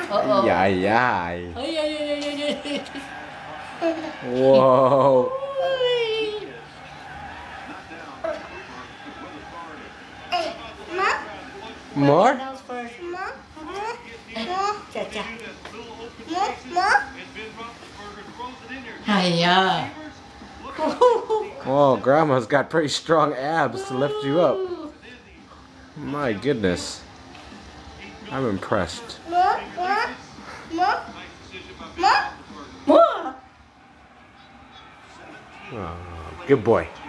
Uh-oh. Ay, ay. Ay, ay, ay, ay, ay, ay. Whoa. Uy. More? That was first. Cha-cha. Hiya. Oh, Grandma's got pretty strong abs to lift you up. My goodness. I'm impressed. More. Oh, good boy.